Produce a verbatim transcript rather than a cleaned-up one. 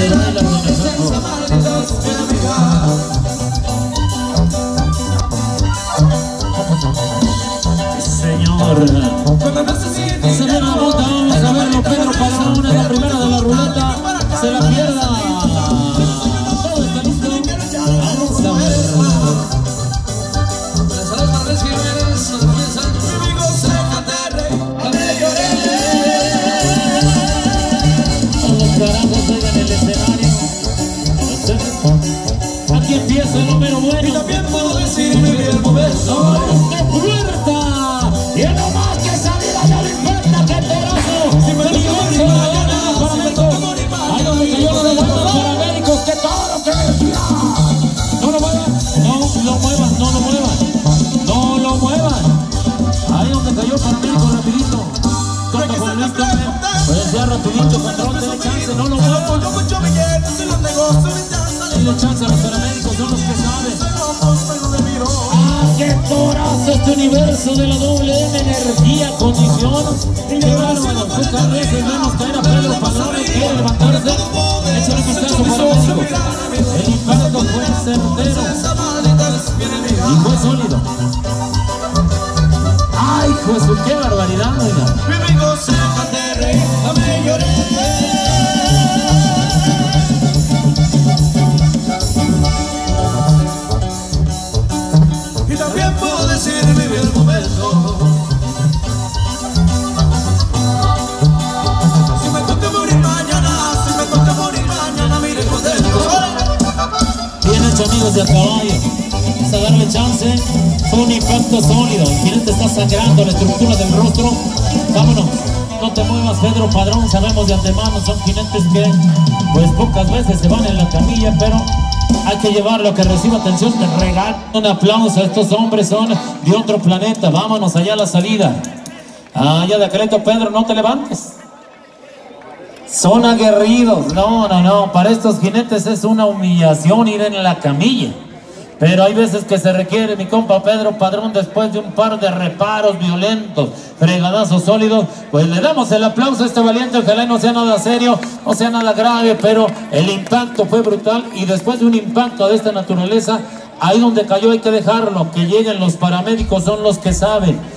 Señor, se ve la bota, vamos a verlo. Pedro Padrón es la primera de la ruleta, se la pierda. Todo está listo, vamos a ver. Carajos, oigan el escenario. Aquí empieza el número bueno. Y también puedo decir mi bien momento. ¡Qué puerta! Y no más que salida ya no importa que pedazo. Si me digo que no hay nada para meter. Ahí donde cayó lo de los paramédicos, que todo lo que decía. No lo muevan, no lo muevan, no lo muevan. No lo muevan. Ahí donde cayó el paramédico rapidito. Conta con listo. Pues ya rapidito, control, denle chance, no lo muevan. Denle chance a los paramédicos, son los que saben. ¡Ah, qué torazo este universo de la doble M! Energía, condición. ¡Qué bárbaro! Pocas veces vemos caer a Pedro Padrón, quiere levantarse. Échale un vistazo, paramédicos. El impacto fue certero y fue sólido. ¡Ay, Jesús! ¡Qué barbaridad, oiga! Y también puedo decir vivir el momento. Si me toca morir mañana, si me toca morir mañana, mire contento. Bien hecho, amigos de a caballo. Vamos a darle chance. Fue un impacto sólido. El jinete está sangrando la estructura del rostro. Vámonos. No te muevas, Pedro Padrón. Sabemos de antemano, son jinetes que pues pocas veces se van en la camilla, pero hay que llevarlo a que reciba atención. Te regalo un aplauso. Estos hombres son de otro planeta. Vámonos allá a la salida. Allá de Acreto, Pedro, no te levantes. Son aguerridos. No, no, no. Para estos jinetes es una humillación ir en la camilla. Pero hay veces que se requiere, mi compa Pedro Padrón, después de un par de reparos violentos, fregadazos sólidos, pues le damos el aplauso a este valiente. Ojalá no sea nada serio, no sea nada grave, pero el impacto fue brutal. Y después de un impacto de esta naturaleza, ahí donde cayó hay que dejarlo, que lleguen los paramédicos, son los que saben.